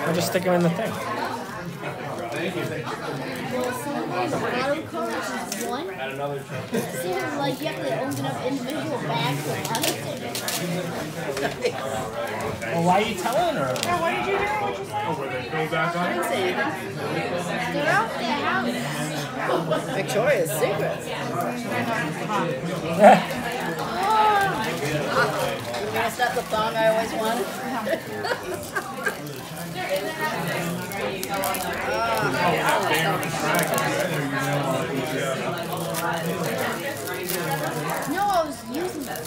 Or just stick them in the thing. Watercolors is one. See, like you have to open up individual bags of watercolors. Well, why are you telling her? Yeah, what did you do? I didn't say anything. They're out their house. Victoria's Secret. You gonna stop the thong I always wanted? No, I was using it.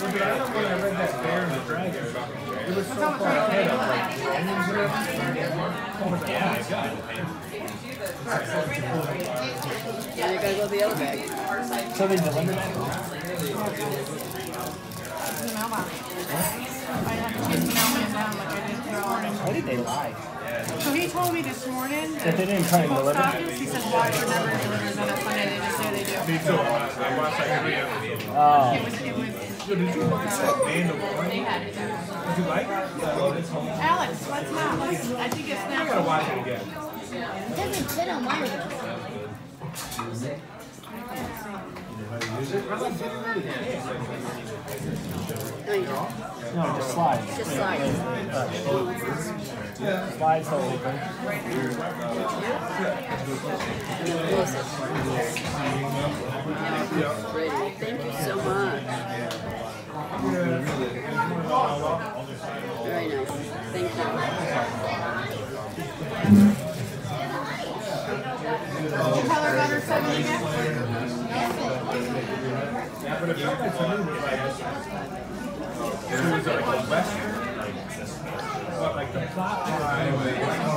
Now you gotta go to the other bag. So they delivered it? Why did they lie? So he told me this morning That they didn't try and post deliver? office, he said watch for never delivers on a Sunday, they just say they do. Me too. I watched that video. Oh. It was Did you like that band of one? Did you like it? Alex, let's not, I think it's I gotta now. watch it again. It doesn't fit on my list. No, you don't. No, just slide. Just slide. Slide so open. And then close it. Ready. Thank you so much. Very nice. Thank you. Color butter 7 again? Yeah, but it felt like to me was like, it was like a western. But like the plot line was